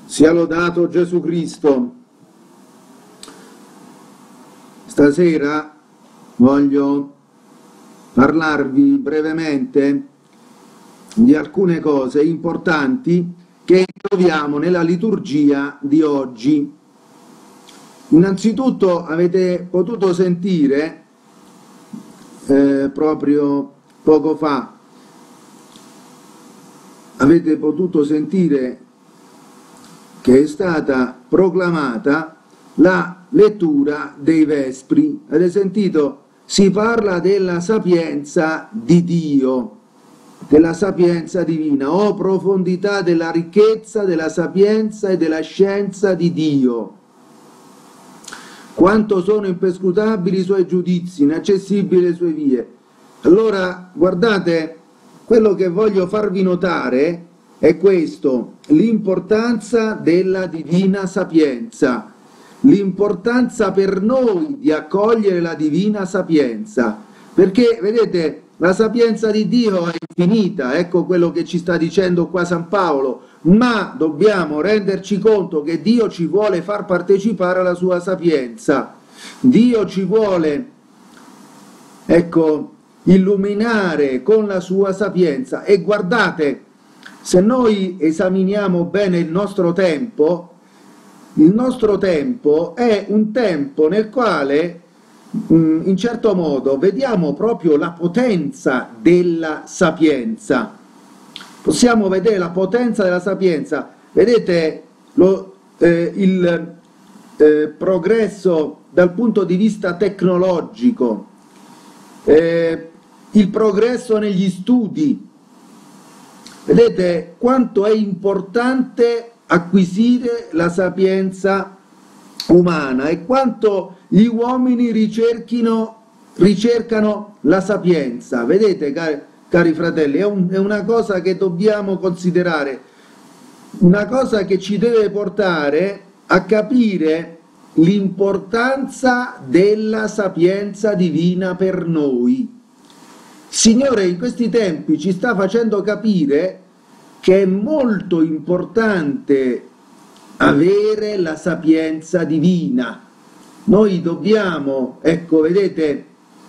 Sia lodato Gesù Cristo. Stasera voglio parlarvi brevemente di alcune cose importanti che troviamo nella liturgia di oggi. Innanzitutto avete potuto sentire proprio poco fa, avete potuto sentire che è stata proclamata la lettura dei Vespri. Avete sentito? Si parla della sapienza di Dio, della sapienza divina, o profondità della ricchezza, della sapienza e della scienza di Dio. Quanto sono imperscrutabili i suoi giudizi, inaccessibili le sue vie. Allora, guardate, quello che voglio farvi notare è questo: l'importanza della divina sapienza, l'importanza per noi di accogliere la divina sapienza, perché vedete, la sapienza di Dio è infinita, ecco quello che ci sta dicendo qua San Paolo, ma dobbiamo renderci conto che Dio ci vuole far partecipare alla sua sapienza, Dio ci vuole, ecco, illuminare con la sua sapienza. E guardate, se noi esaminiamo bene il nostro tempo è un tempo nel quale in certo modo vediamo proprio la potenza della sapienza. Possiamo vedere la potenza della sapienza. Vedete il progresso dal punto di vista tecnologico, il progresso negli studi. Vedete quanto è importante acquisire la sapienza umana e quanto gli uomini ricercano la sapienza. Vedete, cari fratelli, è una cosa che dobbiamo considerare, una cosa che ci deve portare a capire l'importanza della sapienza divina per noi. Signore in questi tempi ci sta facendo capire che è molto importante avere la sapienza divina. Noi dobbiamo, ecco, vedete,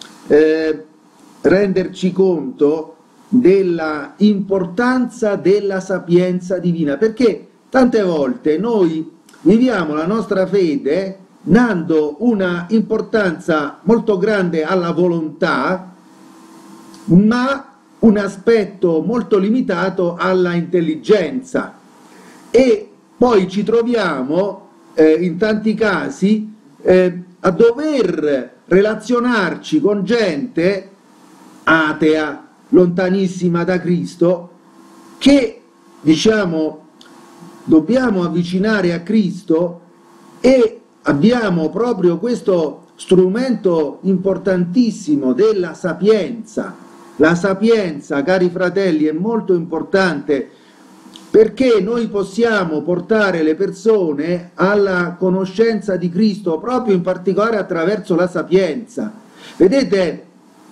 renderci conto della importanza della sapienza divina, perché tante volte noi viviamo la nostra fede dando una importanza molto grande alla volontà, ma un aspetto molto limitato alla intelligenza, e poi ci troviamo in tanti casi a dover relazionarci con gente atea, lontanissima da Cristo, che diciamo dobbiamo avvicinare a Cristo, e abbiamo proprio questo strumento importantissimo della sapienza. La sapienza, cari fratelli, è molto importante, perché noi possiamo portare le persone alla conoscenza di Cristo proprio in particolare attraverso la sapienza. Vedete,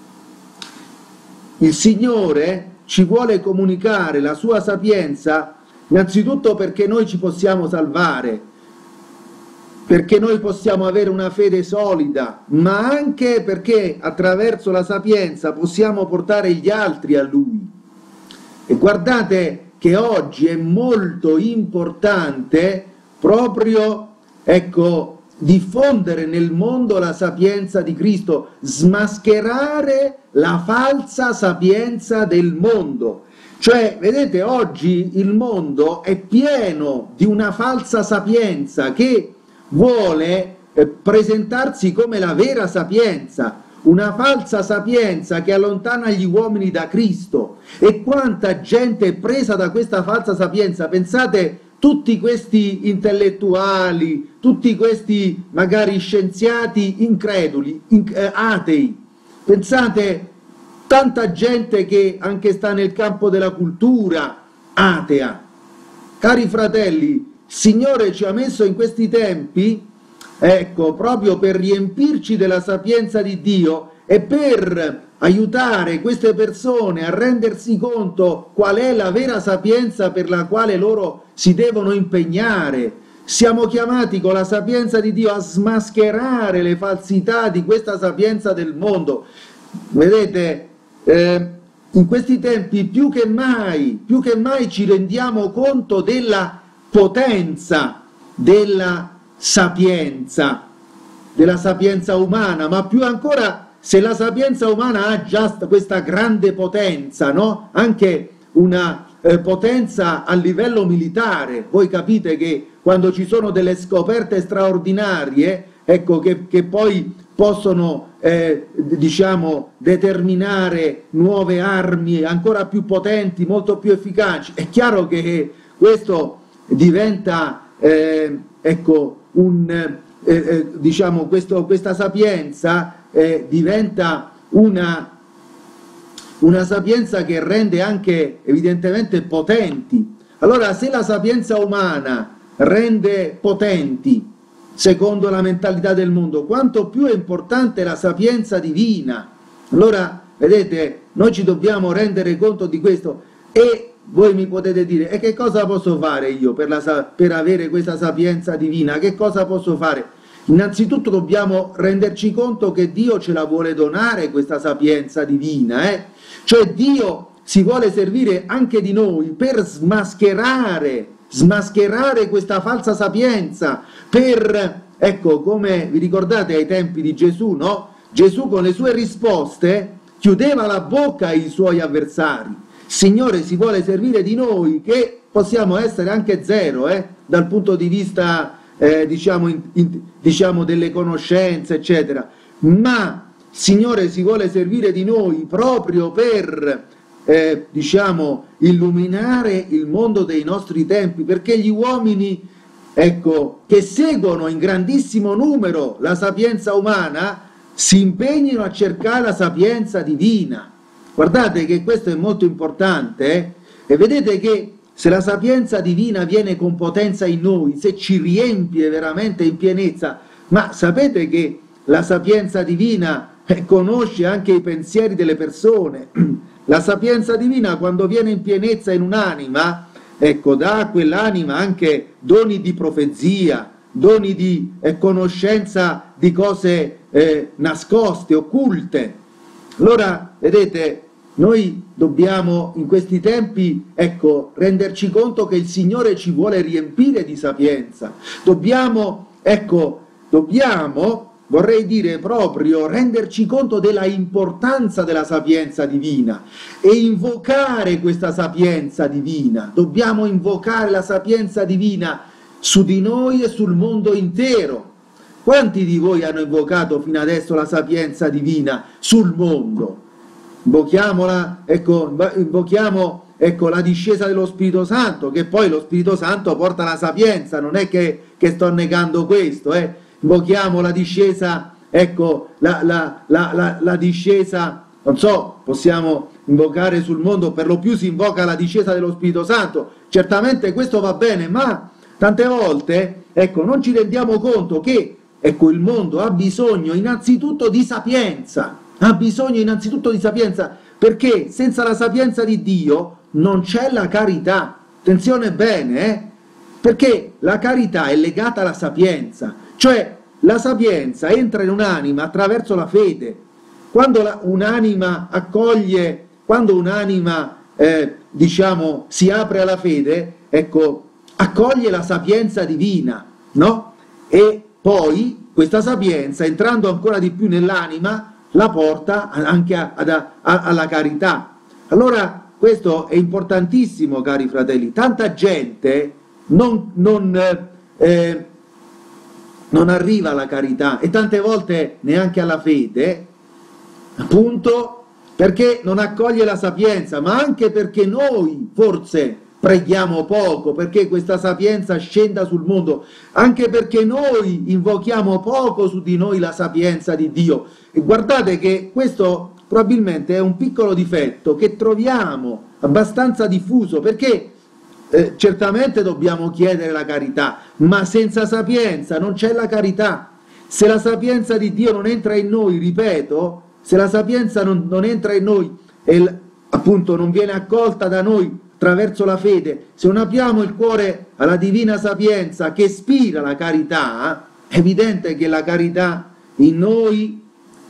il Signore ci vuole comunicare la sua sapienza innanzitutto perché noi ci possiamo salvare, perché noi possiamo avere una fede solida, ma anche perché attraverso la sapienza possiamo portare gli altri a Lui. E guardate che oggi è molto importante proprio, ecco, diffondere nel mondo la sapienza di Cristo, smascherare la falsa sapienza del mondo. Cioè, vedete, oggi il mondo è pieno di una falsa sapienza che vuole presentarsi come la vera sapienza, una falsa sapienza che allontana gli uomini da Cristo. E quanta gente è presa da questa falsa sapienza. Pensate, tutti questi intellettuali, tutti questi magari scienziati increduli, atei, pensate, tanta gente che anche sta nel campo della cultura atea. Cari fratelli, il Signore ci ha messo in questi tempi, ecco, proprio per riempirci della sapienza di Dio e per aiutare queste persone a rendersi conto qual è la vera sapienza per la quale loro si devono impegnare. Siamo chiamati con la sapienza di Dio a smascherare le falsità di questa sapienza del mondo. Vedete, in questi tempi più che mai ci rendiamo conto della potenza della sapienza umana, ma più ancora se la sapienza umana ha già questa grande potenza, no? Anche una potenza a livello militare. Voi capite che quando ci sono delle scoperte straordinarie, ecco, che poi possono diciamo determinare nuove armi ancora più potenti, molto più efficaci, è chiaro che questo diventa ecco diciamo questa sapienza diventa una sapienza che rende anche evidentemente potenti. Allora, se la sapienza umana rende potenti secondo la mentalità del mondo, quanto più è importante la sapienza divina. Allora, vedete, noi ci dobbiamo rendere conto di questo. E voi mi potete dire, e che cosa posso fare io per avere questa sapienza divina? Che cosa posso fare? Innanzitutto dobbiamo renderci conto che Dio ce la vuole donare questa sapienza divina, cioè Dio si vuole servire anche di noi per smascherare questa falsa sapienza, per, ecco, come vi ricordate ai tempi di Gesù, no? Gesù con le sue risposte chiudeva la bocca ai suoi avversari. Il Signore si vuole servire di noi, che possiamo essere anche zero, dal punto di vista diciamo delle conoscenze, eccetera, ma il Signore si vuole servire di noi proprio per diciamo illuminare il mondo dei nostri tempi, perché gli uomini, ecco, che seguono in grandissimo numero la sapienza umana si impegnino a cercare la sapienza divina. Guardate che questo è molto importante, e vedete che se la sapienza divina viene con potenza in noi, se ci riempie veramente in pienezza, ma sapete che la sapienza divina conosce anche i pensieri delle persone. La sapienza divina, quando viene in pienezza in un'anima, ecco, dà a quell'anima anche doni di profezia, doni di conoscenza di cose nascoste, occulte. Allora, vedete, noi dobbiamo in questi tempi, ecco, renderci conto che il Signore ci vuole riempire di sapienza. Dobbiamo, vorrei dire proprio, renderci conto della importanza della sapienza divina e invocare questa sapienza divina. Dobbiamo invocare la sapienza divina su di noi e sul mondo intero. Quanti di voi hanno invocato fino adesso la sapienza divina sul mondo? Invochiamola, invochiamo la discesa dello Spirito Santo, che poi lo Spirito Santo porta la sapienza, non è che sto negando questo, Invochiamo la discesa, la discesa, non so, possiamo invocare sul mondo, per lo più si invoca la discesa dello Spirito Santo, certamente questo va bene, ma tante volte, non ci rendiamo conto che, il mondo ha bisogno innanzitutto di sapienza, perché senza la sapienza di Dio non c'è la carità. Attenzione bene, perché la carità è legata alla sapienza, cioè la sapienza entra in un'anima attraverso la fede. Quando un'anima accoglie, quando un'anima si apre alla fede, accoglie la sapienza divina, no? E poi questa sapienza, entrando ancora di più nell'anima, la porta anche alla carità. Allora questo è importantissimo, cari fratelli. Tanta gente non arriva alla carità e tante volte neanche alla fede, appunto perché non accoglie la sapienza, ma anche perché noi forse preghiamo poco, perché questa sapienza scenda sul mondo, anche perché noi invochiamo poco su di noi la sapienza di Dio. E guardate che questo probabilmente è un piccolo difetto che troviamo abbastanza diffuso, perché certamente dobbiamo chiedere la carità, ma senza sapienza non c'è la carità. Se la sapienza di Dio non entra in noi, ripeto, se la sapienza non entra in noi e appunto non viene accolta da noi attraverso la fede, se non apriamo il cuore alla divina sapienza che ispira la carità, è evidente che la carità in noi,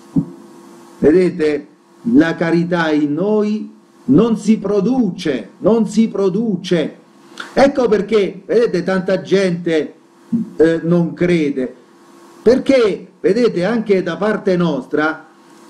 vedete, la carità in noi non si produce, non si produce. Ecco perché, vedete, tanta gente non crede, perché, vedete, anche da parte nostra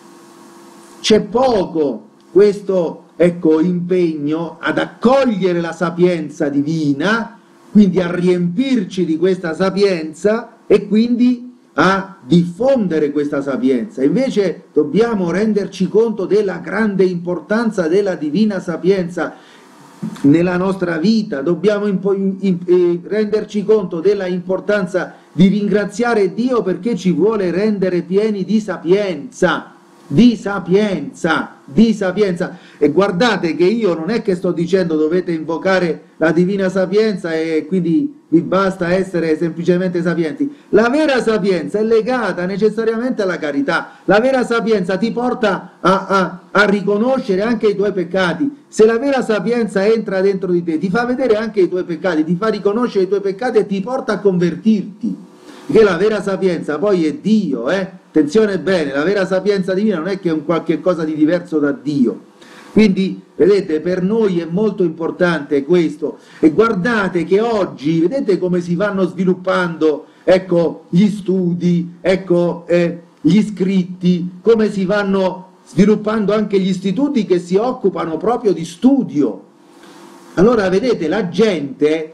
c'è poco questo, ecco, impegno ad accogliere la sapienza divina, quindi a riempirci di questa sapienza e quindi a diffondere questa sapienza. Invece dobbiamo renderci conto della grande importanza della divina sapienza nella nostra vita, dobbiamo renderci conto della importanza di ringraziare Dio perché ci vuole rendere pieni di sapienza, di sapienza, di sapienza. E guardate che io non è che sto dicendo dovete invocare la divina sapienza e quindi vi basta essere semplicemente sapienti. La vera sapienza è legata necessariamente alla carità. La vera sapienza ti porta a riconoscere anche i tuoi peccati. Se la vera sapienza entra dentro di te, ti fa vedere anche i tuoi peccati, ti fa riconoscere i tuoi peccati e ti porta a convertirti. Perché la vera sapienza poi è Dio, Attenzione bene, la vera sapienza divina non è che è un qualche cosa di diverso da Dio. Quindi, vedete, per noi è molto importante questo. E guardate che oggi, vedete come si vanno sviluppando, ecco, gli studi, ecco, gli scritti, come si vanno sviluppando anche gli istituti che si occupano proprio di studio. Allora, vedete, la gente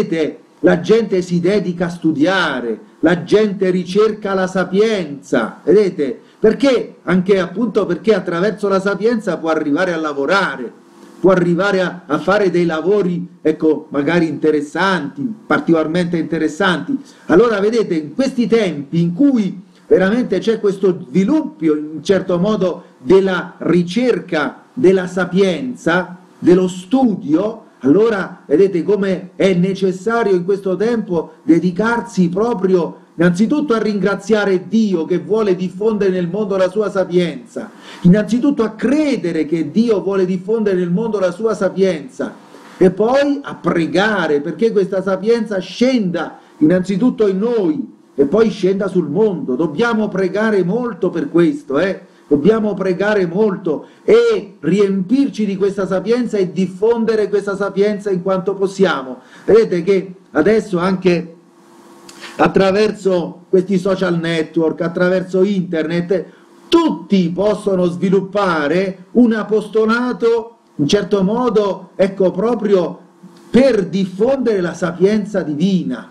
si dedica a studiare, la gente ricerca la sapienza, vedete? Perché? Anche appunto perché attraverso la sapienza può arrivare a lavorare, può arrivare a fare dei lavori, ecco, magari interessanti, particolarmente interessanti. Allora, vedete, in questi tempi in cui veramente c'è questo sviluppo, in certo modo, della ricerca della sapienza, dello studio, allora vedete come è necessario in questo tempo dedicarsi proprio innanzitutto a ringraziare Dio che vuole diffondere nel mondo la sua sapienza, innanzitutto a credere che Dio vuole diffondere nel mondo la sua sapienza e poi a pregare perché questa sapienza scenda innanzitutto in noi e poi scenda sul mondo. Dobbiamo pregare molto per questo, Dobbiamo pregare molto e riempirci di questa sapienza e diffondere questa sapienza in quanto possiamo. Vedete che adesso anche attraverso questi social network, attraverso internet, tutti possono sviluppare un apostolato, in certo modo, ecco, proprio per diffondere la sapienza divina,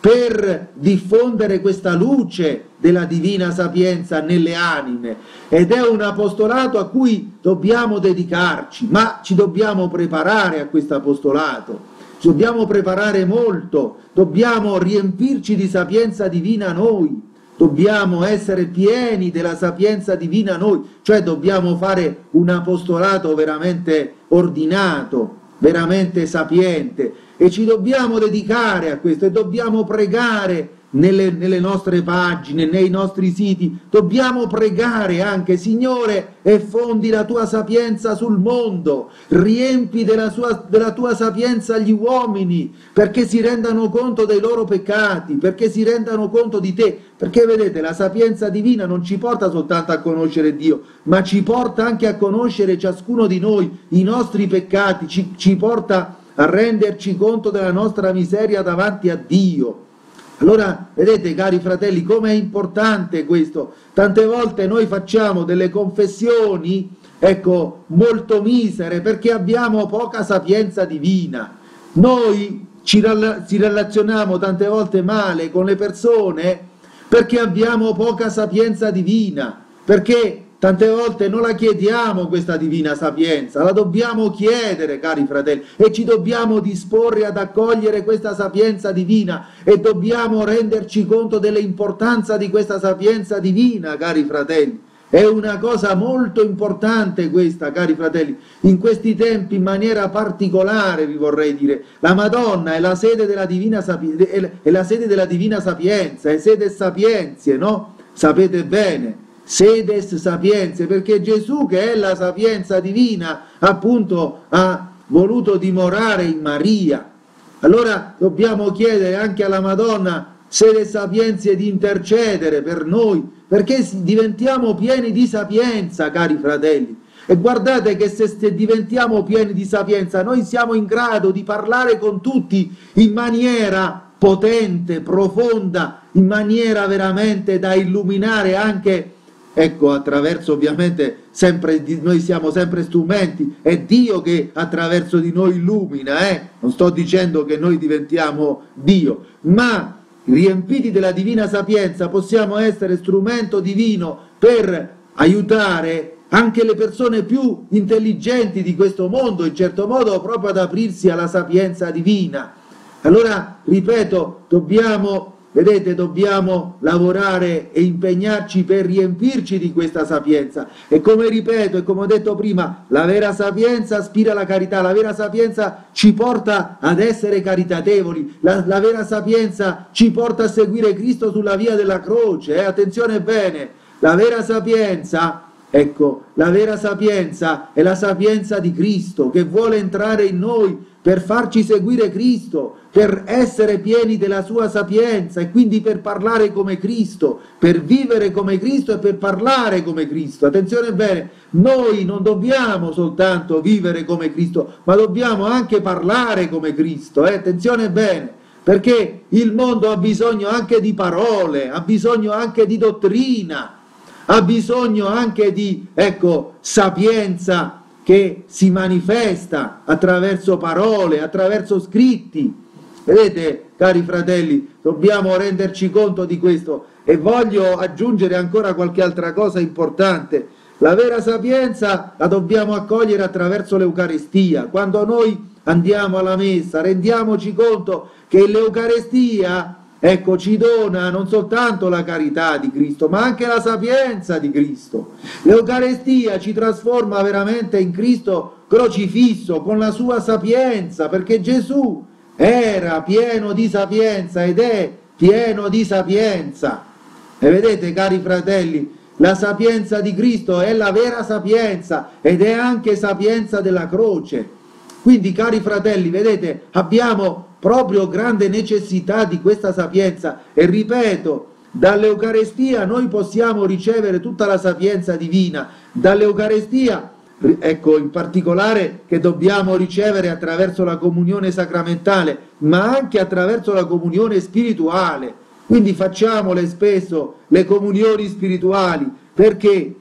per diffondere questa luce della divina sapienza nelle anime, ed è un apostolato a cui dobbiamo dedicarci, ma ci dobbiamo preparare a questo apostolato, ci dobbiamo preparare molto, dobbiamo riempirci di sapienza divina noi, dobbiamo essere pieni della sapienza divina noi, cioè dobbiamo fare un apostolato veramente ordinato, veramente sapiente, e ci dobbiamo dedicare a questo e dobbiamo pregare nelle nostre pagine, nei nostri siti, dobbiamo pregare anche: Signore, effondi la tua sapienza sul mondo, riempi della tua sapienza gli uomini, perché si rendano conto dei loro peccati, perché si rendano conto di te, perché vedete, la sapienza divina non ci porta soltanto a conoscere Dio, ma ci porta anche a conoscere ciascuno di noi, i nostri peccati, ci porta a renderci conto della nostra miseria davanti a Dio. Allora, vedete, cari fratelli, com'è importante questo. Tante volte noi facciamo delle confessioni, ecco, molto misere, perché abbiamo poca sapienza divina. Noi ci relazioniamo tante volte male con le persone perché abbiamo poca sapienza divina, perché tante volte non la chiediamo questa divina sapienza, la dobbiamo chiedere, cari fratelli, e ci dobbiamo disporre ad accogliere questa sapienza divina e dobbiamo renderci conto dell'importanza di questa sapienza divina, cari fratelli. È una cosa molto importante questa, cari fratelli. In questi tempi, in maniera particolare, vi vorrei dire, la Madonna è la sede della divina sapienza, è sede sapienzie, no? Sapete bene. sedes sapienze, perché Gesù, che è la sapienza divina, appunto ha voluto dimorare in Maria. Allora dobbiamo chiedere anche alla Madonna sedes sapienze di intercedere per noi, perché diventiamo pieni di sapienza, cari fratelli. E guardate che se diventiamo pieni di sapienza, noi siamo in grado di parlare con tutti in maniera potente, profonda, in maniera veramente da illuminare anche, ecco, attraverso ovviamente noi siamo sempre strumenti, è Dio che attraverso di noi illumina, non sto dicendo che noi diventiamo Dio, ma riempiti della divina sapienza possiamo essere strumento divino per aiutare anche le persone più intelligenti di questo mondo, in certo modo proprio ad aprirsi alla sapienza divina. Allora, ripeto, dobbiamo lavorare e impegnarci per riempirci di questa sapienza. E come ripeto e come ho detto prima, la vera sapienza aspira alla carità, la vera sapienza ci porta ad essere caritatevoli, la vera sapienza ci porta a seguire Cristo sulla via della croce. Attenzione bene, la vera sapienza... Ecco, la vera sapienza è la sapienza di Cristo, che vuole entrare in noi per farci seguire Cristo, per essere pieni della sua sapienza e quindi per parlare come Cristo, per vivere come Cristo e per parlare come Cristo. Attenzione bene, noi non dobbiamo soltanto vivere come Cristo, ma dobbiamo anche parlare come Cristo. Attenzione bene, perché il mondo ha bisogno anche di parole, ha bisogno anche di dottrina, ha bisogno anche di, sapienza che si manifesta attraverso parole, attraverso scritti. Vedete, cari fratelli, dobbiamo renderci conto di questo e voglio aggiungere ancora qualche altra cosa importante. La vera sapienza la dobbiamo accogliere attraverso l'Eucaristia. Quando noi andiamo alla messa, rendiamoci conto che l'Eucaristia ci dona non soltanto la carità di Cristo, ma anche la sapienza di Cristo. L'Eucaristia ci trasforma veramente in Cristo crocifisso con la sua sapienza, perché Gesù era pieno di sapienza ed è pieno di sapienza. E vedete, cari fratelli, la sapienza di Cristo è la vera sapienza ed è anche sapienza della croce. Quindi, cari fratelli, vedete, abbiamo proprio grande necessità di questa sapienza e ripeto, dall'Eucaristia noi possiamo ricevere tutta la sapienza divina, dall'Eucaristia, in particolare che dobbiamo ricevere attraverso la comunione sacramentale, ma anche attraverso la comunione spirituale. Quindi facciamole spesso le comunioni spirituali, perché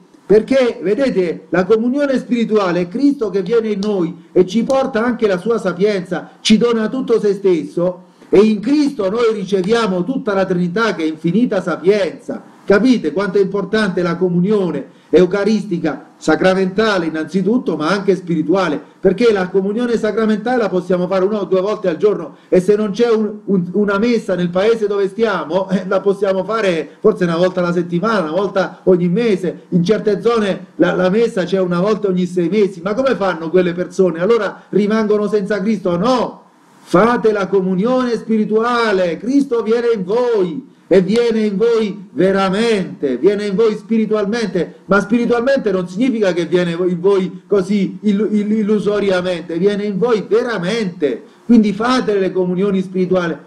vedete, la comunione spirituale è Cristo che viene in noi e ci porta anche la sua sapienza, ci dona tutto se stesso e in Cristo noi riceviamo tutta la Trinità che è infinita sapienza. Capite quanto è importante la comunione eucaristica, sacramentale innanzitutto, ma anche spirituale, perché la comunione sacramentale la possiamo fare 1 o 2 volte al giorno e se non c'è una messa nel paese dove stiamo, la possiamo fare forse una volta alla settimana, una volta ogni mese, in certe zone la messa c'è una volta ogni 6 mesi, ma come fanno quelle persone? Allora rimangono senza Cristo? No! Fate la comunione spirituale, Cristo viene in voi e viene in voi veramente, viene in voi spiritualmente, ma spiritualmente non significa che viene in voi così illusoriamente, viene in voi veramente. Quindi fate le comunioni spirituali,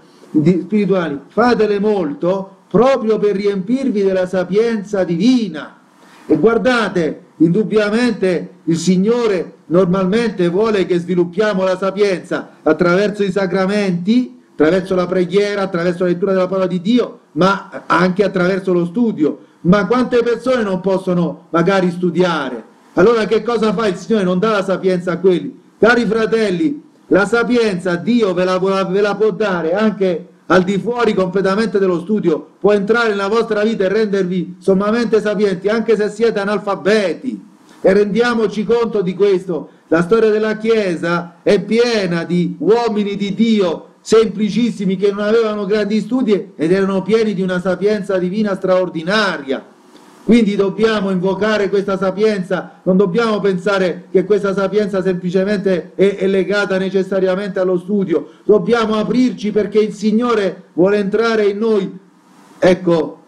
fatele molto proprio per riempirvi della sapienza divina. E guardate, indubbiamente il Signore normalmente vuole che sviluppiamo la sapienza attraverso i sacramenti, attraverso la preghiera, attraverso la lettura della parola di Dio, ma anche attraverso lo studio. Ma quante persone non possono magari studiare? Allora che cosa fa il Signore? Non dà la sapienza a quelli. Cari fratelli, la sapienza Dio ve la può dare anche al di fuori completamente dello studio, può entrare nella vostra vita e rendervi sommamente sapienti, anche se siete analfabeti. E rendiamoci conto di questo. La storia della Chiesa è piena di uomini di Dio semplicissimi che non avevano grandi studi ed erano pieni di una sapienza divina straordinaria. Quindi dobbiamo invocare questa sapienza, non dobbiamo pensare che questa sapienza semplicemente è legata necessariamente allo studio, dobbiamo aprirci perché il Signore vuole entrare in noi,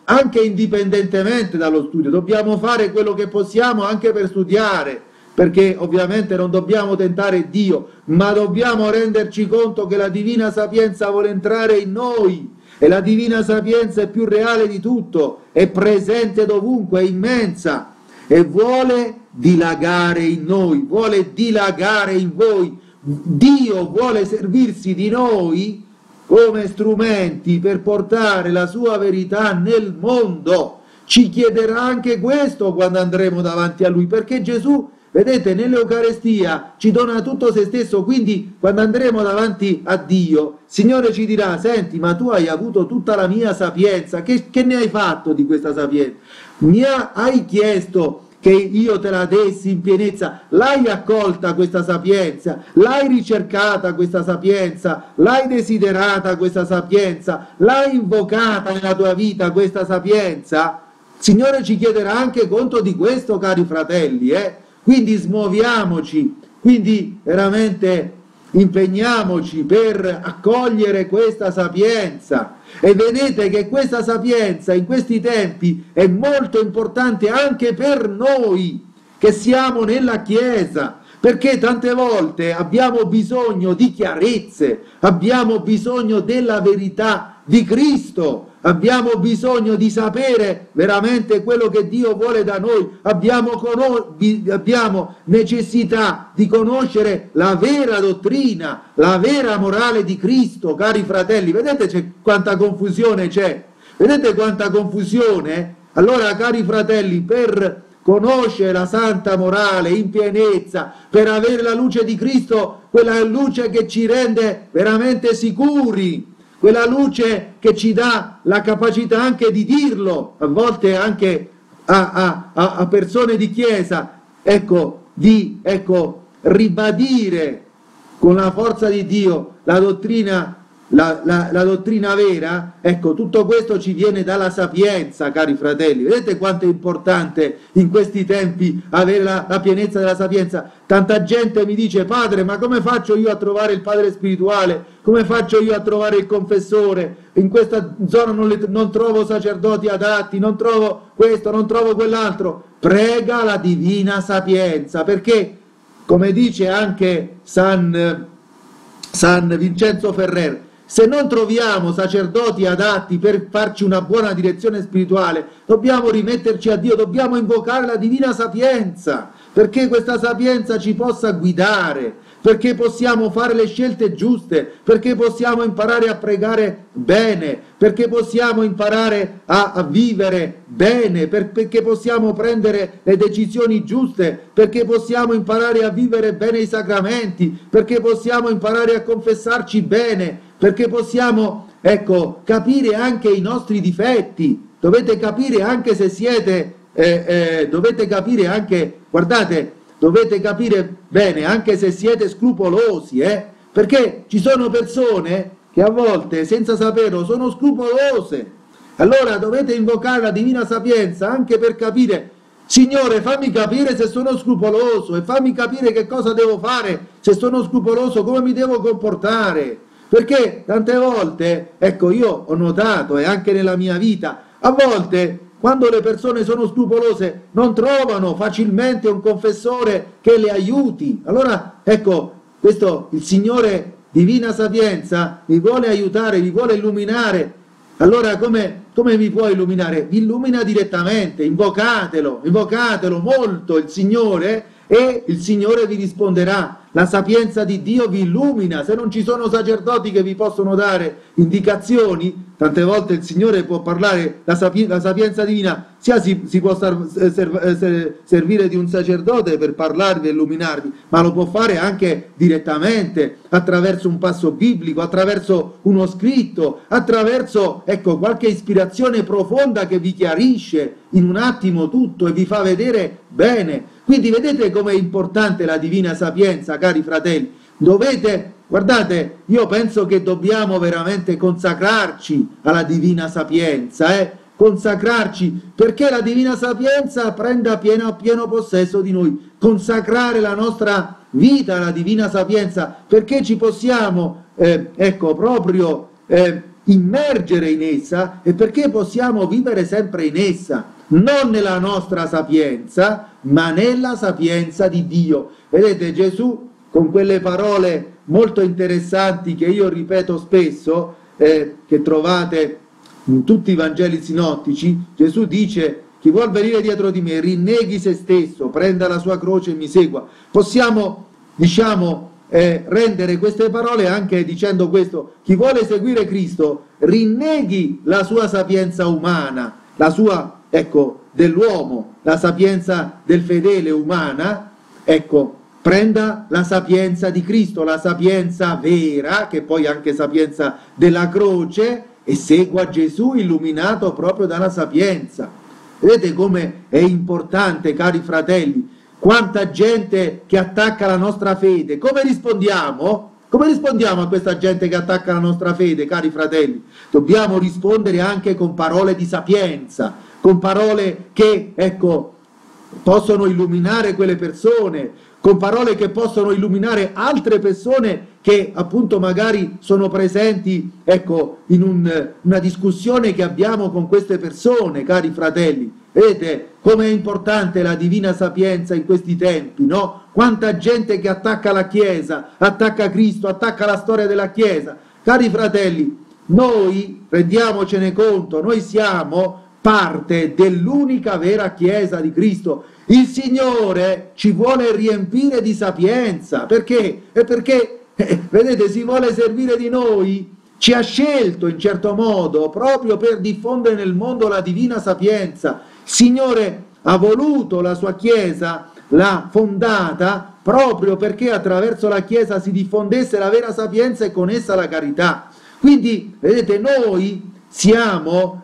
anche indipendentemente dallo studio, dobbiamo fare quello che possiamo anche per studiare, perché ovviamente non dobbiamo tentare Dio, ma dobbiamo renderci conto che la divina sapienza vuole entrare in noi, e la divina sapienza è più reale di tutto, è presente dovunque, è immensa, e vuole dilagare in noi, vuole dilagare in voi. Dio vuole servirsi di noi come strumenti per portare la sua verità nel mondo. Ci chiederà anche questo quando andremo davanti a Lui, perché Gesù, vedete, nell'Eucarestia ci dona tutto se stesso, quindi quando andremo davanti a Dio, il Signore ci dirà: senti, ma tu hai avuto tutta la mia sapienza, che ne hai fatto di questa sapienza? Hai chiesto che io te la dessi in pienezza, l'hai accolta questa sapienza, l'hai ricercata questa sapienza, l'hai desiderata questa sapienza, l'hai invocata nella tua vita questa sapienza? Il Signore ci chiederà anche conto di questo, cari fratelli, Quindi smuoviamoci, quindi veramente impegniamoci per accogliere questa sapienza. E vedete che questa sapienza in questi tempi è molto importante anche per noi che siamo nella Chiesa, perché tante volte abbiamo bisogno di chiarezze, abbiamo bisogno della verità di Cristo, abbiamo bisogno di sapere veramente quello che Dio vuole da noi, abbiamo necessità di conoscere la vera dottrina, la vera morale di Cristo, cari fratelli. Vedete quanta confusione c'è? Vedete quanta confusione? Allora, cari fratelli, per conoscere la santa morale in pienezza, per avere la luce di Cristo, quella luce che ci rende veramente sicuri, quella luce che ci dà la capacità anche di dirlo, a volte anche a persone di chiesa, di ribadire con la forza di Dio la dottrina, la dottrina vera. Tutto questo ci viene dalla sapienza, cari fratelli. Vedete quanto è importante in questi tempi avere la pienezza della sapienza? Tanta gente mi dice: padre, ma come faccio io a trovare il padre spirituale? Come faccio io a trovare il confessore? In questa zona non trovo sacerdoti adatti, non trovo questo, non trovo quell'altro. Prega la divina sapienza, perché, come dice anche San Vincenzo Ferrer, se non troviamo sacerdoti adatti per farci una buona direzione spirituale, dobbiamo rimetterci a Dio, dobbiamo invocare la divina sapienza, perché questa sapienza ci possa guidare, perché possiamo fare le scelte giuste, perché possiamo imparare a pregare bene, perché possiamo imparare a vivere bene, perché possiamo prendere le decisioni giuste, perché possiamo imparare a vivere bene i sacramenti, perché possiamo imparare a confessarci bene, perché possiamo, capire anche i nostri difetti. Dovete capire anche se siete, dovete capire anche, guardate, dovete capire bene anche se siete scrupolosi, perché ci sono persone che a volte, senza saperlo, sono scrupolose. Allora dovete invocare la divina sapienza anche per capire: Signore, fammi capire se sono scrupoloso, e fammi capire che cosa devo fare se sono scrupoloso, come mi devo comportare. Perché tante volte, io ho notato, e anche nella mia vita, a volte quando le persone sono scrupolose non trovano facilmente un confessore che le aiuti. Allora, questo, il Signore divina sapienza vi vuole aiutare, vi vuole illuminare. Allora come vi può illuminare? Vi illumina direttamente, invocatelo molto il Signore, e il Signore vi risponderà. La sapienza di Dio vi illumina. Se non ci sono sacerdoti che vi possono dare indicazioni, tante volte il Signore può parlare, la sapienza divina, sia si può servire di un sacerdote per parlarvi e illuminarvi, ma lo può fare anche direttamente, attraverso un passo biblico, attraverso uno scritto, attraverso qualche ispirazione profonda che vi chiarisce in un attimo tutto e vi fa vedere bene. Quindi vedete com'è importante la divina sapienza, cari fratelli. Guardate, io penso che dobbiamo veramente consacrarci alla divina sapienza, consacrarci, perché la divina sapienza prenda pieno possesso di noi, consacrare la nostra vita alla divina sapienza, perché ci possiamo proprio immergere in essa e perché possiamo vivere sempre in essa, non nella nostra sapienza, ma nella sapienza di Dio. Vedete, Gesù, con quelle parole molto interessanti che io ripeto spesso, che trovate in tutti i Vangeli sinottici, Gesù dice: chi vuol venire dietro di me rinneghi se stesso, prenda la sua croce e mi segua. Possiamo, rendere queste parole anche dicendo questo: chi vuole seguire Cristo rinneghi la sua sapienza umana, la sua, dell'uomo, la sapienza del fedele umana, prenda la sapienza di Cristo, la sapienza vera, che poi è anche sapienza della croce, e segua Gesù illuminato proprio dalla sapienza. Vedete come è importante, cari fratelli, quanta gente che attacca la nostra fede. Come rispondiamo? Come rispondiamo a questa gente che attacca la nostra fede, cari fratelli? Dobbiamo rispondere anche con parole di sapienza, con parole che, possono illuminare quelle persone, con parole che possono illuminare altre persone che appunto magari sono presenti, in una discussione che abbiamo con queste persone, cari fratelli. Vedete come è importante la divina sapienza in questi tempi, no? Quanta gente che attacca la Chiesa, attacca Cristo, attacca la storia della Chiesa. Cari fratelli, noi rendiamocene conto, noi siamo parte dell'unica vera Chiesa di Cristo. Il Signore ci vuole riempire di sapienza. Perché? Perché, vedete, si vuole servire di noi, ci ha scelto in certo modo proprio per diffondere nel mondo la divina sapienza. Il Signore ha voluto la sua Chiesa, l'ha fondata proprio perché attraverso la Chiesa si diffondesse la vera sapienza e con essa la carità. Quindi, vedete, noi siamo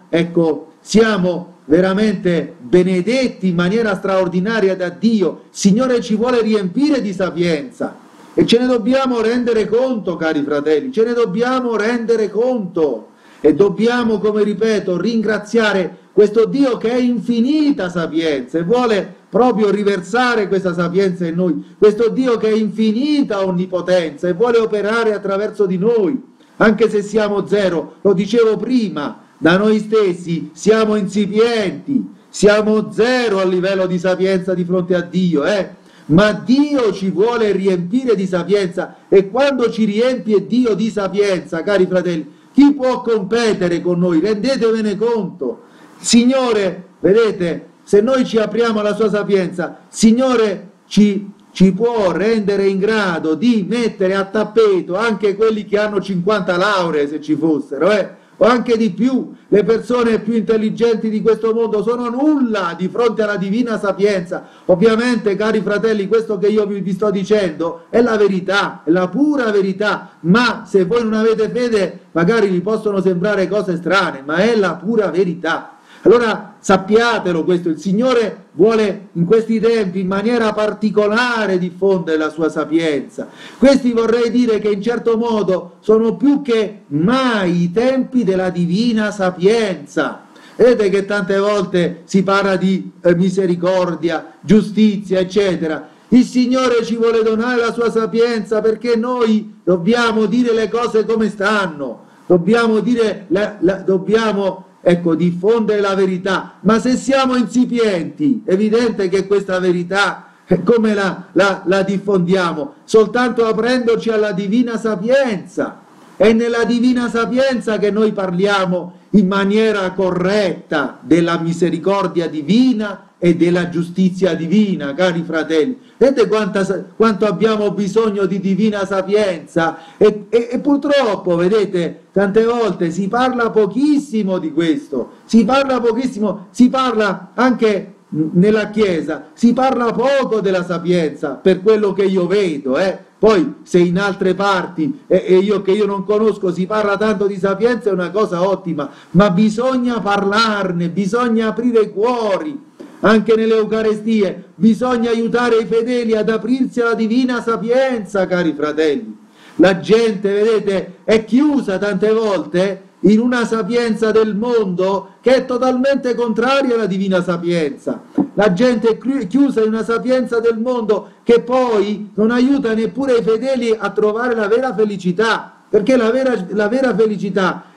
veramente benedetti in maniera straordinaria da Dio. Il Signore ci vuole riempire di sapienza e ce ne dobbiamo rendere conto, cari fratelli, ce ne dobbiamo rendere conto e dobbiamo, come ripeto, ringraziare questo Dio che è infinita sapienza e vuole proprio riversare questa sapienza in noi, questo Dio che è infinita onnipotenza e vuole operare attraverso di noi, anche se siamo zero. Lo dicevo prima, da noi stessi siamo incipienti, siamo zero a livello di sapienza di fronte a Dio, ma Dio ci vuole riempire di sapienza e quando ci riempie Dio di sapienza, cari fratelli, chi può competere con noi? Rendetevene conto. Signore, vedete, se noi ci apriamo alla sua sapienza, Signore ci può rendere in grado di mettere a tappeto anche quelli che hanno 50 lauree, se ci fossero, o anche di più. Le persone più intelligenti di questo mondo sono nulla di fronte alla divina sapienza. Ovviamente, cari fratelli, questo che io vi sto dicendo è la verità, è la pura verità, ma se voi non avete fede magari vi possono sembrare cose strane, ma è la pura verità. Allora sappiatelo questo, il Signore vuole in questi tempi in maniera particolare diffondere la sua sapienza. Questi vorrei dire che in certo modo sono più che mai i tempi della divina sapienza. Vedete che tante volte si parla di misericordia, giustizia, eccetera. Il Signore ci vuole donare la sua sapienza perché noi dobbiamo dire le cose come stanno, dobbiamo dire, dobbiamo diffondere la verità, ma se siamo incipienti, è evidente che questa verità, come la diffondiamo? Soltanto aprendoci alla divina sapienza. È nella divina sapienza che noi parliamo in maniera corretta della misericordia divina e della giustizia divina, cari fratelli. Vedete quanto abbiamo bisogno di divina sapienza e purtroppo, vedete, tante volte si parla pochissimo di questo, si parla pochissimo, si parla anche nella Chiesa, si parla poco della sapienza per quello che io vedo, Poi se in altre parti e io non conosco si parla tanto di sapienza è una cosa ottima, ma bisogna parlarne, bisogna aprire i cuori. Anche nelle Eucaristie bisogna aiutare i fedeli ad aprirsi alla divina sapienza, cari fratelli. La gente, vedete, è chiusa tante volte in una sapienza del mondo che è totalmente contraria alla divina sapienza. La gente è chiusa in una sapienza del mondo che poi non aiuta neppure i fedeli a trovare la vera felicità, perché la vera felicità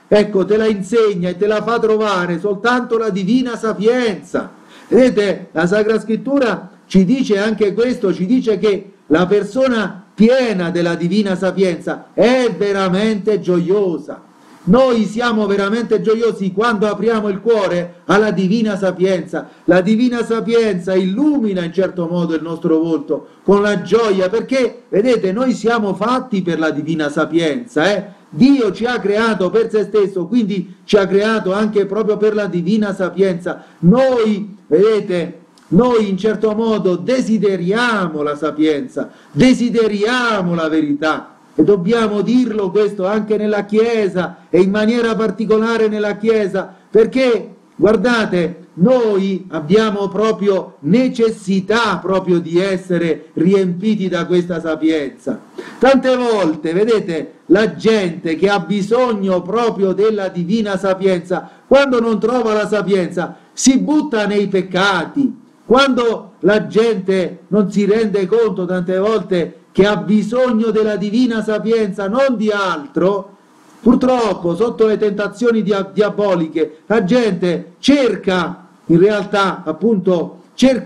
ecco, te la insegna e te la fa trovare soltanto la divina sapienza. Vedete, la Sacra Scrittura ci dice anche questo, ci dice che la persona piena della divina sapienza è veramente gioiosa. Noi siamo veramente gioiosi quando apriamo il cuore alla divina sapienza. La divina sapienza illumina in certo modo il nostro volto con la gioia, perché, vedete, noi siamo fatti per la divina sapienza, Dio ci ha creato per se stesso, quindi ci ha creato anche proprio per la divina sapienza. Noi, vedete, noi in certo modo desideriamo la sapienza, desideriamo la verità. E dobbiamo dirlo questo anche nella Chiesa e in maniera particolare nella Chiesa, perché guardate, noi abbiamo proprio necessità proprio di essere riempiti da questa sapienza. Tante volte, vedete, la gente che ha bisogno proprio della divina sapienza, quando non trova la sapienza, si butta nei peccati. Quando la gente non si rende conto tante volte che ha bisogno della divina sapienza, non di altro, purtroppo sotto le tentazioni diaboliche la gente cerca, in realtà appunto,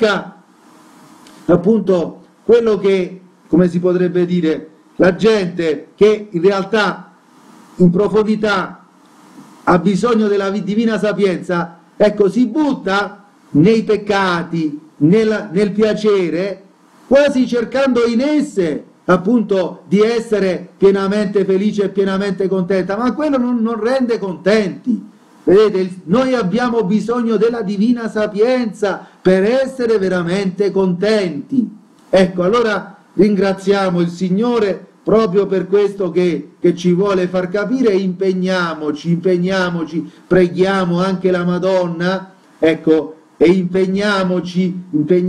quello che, come si potrebbe dire, la gente che in realtà in profondità ha bisogno della divina sapienza, ecco, si butta nei peccati, nel piacere, quasi cercando in esse appunto di essere pienamente felice e pienamente contenta, ma quello non rende contenti. Vedete, noi abbiamo bisogno della divina sapienza per essere veramente contenti. Ecco, allora ringraziamo il Signore proprio per questo che ci vuole far capire. Impegniamoci, preghiamo anche la Madonna, ecco, e impegniamoci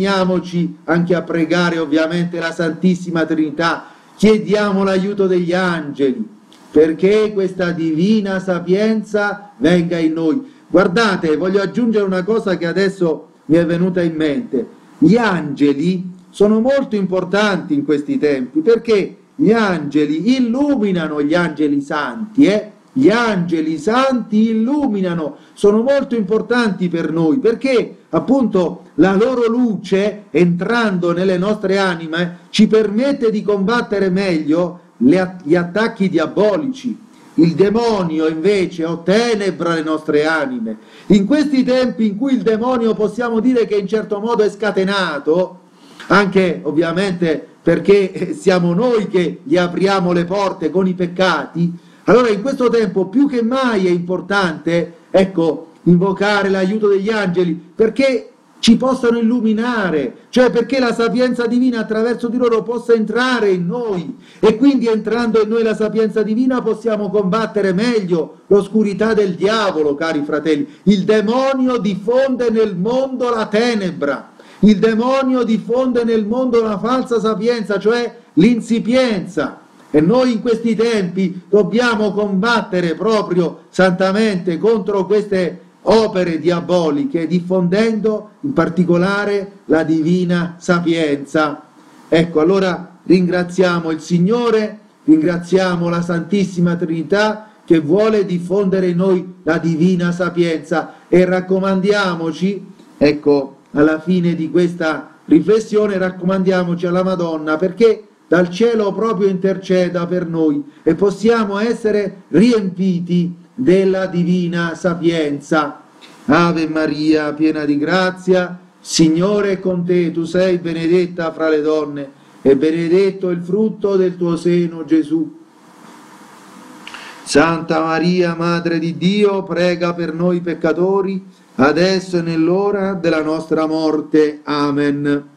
anche a pregare ovviamente la Santissima Trinità. Chiediamo l'aiuto degli angeli perché questa divina sapienza venga in noi. Guardate, voglio aggiungere una cosa che adesso mi è venuta in mente. Gli angeli sono molto importanti in questi tempi, perché gli angeli illuminano, gli angeli santi, Gli angeli santi illuminano, sono molto importanti per noi, perché appunto la loro luce, entrando nelle nostre anime, ci permette di combattere meglio gli attacchi diabolici. Il demonio invece ottenebra le nostre anime. In questi tempi in cui il demonio possiamo dire che in certo modo è scatenato, anche ovviamente perché siamo noi che gli apriamo le porte con i peccati, allora in questo tempo più che mai è importante, ecco, invocare l'aiuto degli angeli perché ci possano illuminare, cioè perché la sapienza divina attraverso di loro possa entrare in noi, e quindi entrando in noi la sapienza divina possiamo combattere meglio l'oscurità del diavolo, cari fratelli. Il demonio diffonde nel mondo la tenebra, il demonio diffonde nel mondo la falsa sapienza, cioè l'insipienza. E noi in questi tempi dobbiamo combattere proprio santamente contro queste opere diaboliche, diffondendo in particolare la divina sapienza. Ecco, allora ringraziamo il Signore, ringraziamo la Santissima Trinità che vuole diffondere in noi la divina sapienza, e raccomandiamoci, ecco, alla fine di questa riflessione, raccomandiamoci alla Madonna perché dal cielo proprio interceda per noi e possiamo essere riempiti della divina sapienza. Ave Maria, piena di grazia, Signore è con te, tu sei benedetta fra le donne e benedetto il frutto del tuo seno, Gesù. Santa Maria, Madre di Dio, prega per noi peccatori, adesso e nell'ora della nostra morte. Amen.